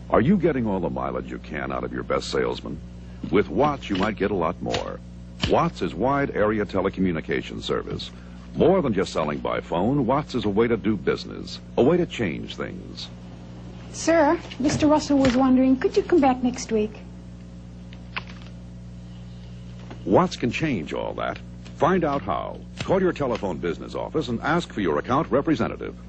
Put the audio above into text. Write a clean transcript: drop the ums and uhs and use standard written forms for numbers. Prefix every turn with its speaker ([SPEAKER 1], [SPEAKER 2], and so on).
[SPEAKER 1] Are you getting all the mileage you can out of your best salesman? With WATS, you might get a lot more. WATS is wide area telecommunications service. More than just selling by phone, WATS is a way to do business, a way to change things.
[SPEAKER 2] Sir, Mr. Russell was wondering, could you come back next week?
[SPEAKER 1] WATS can change all that. Find out how. Call your telephone business office and ask for your account representative.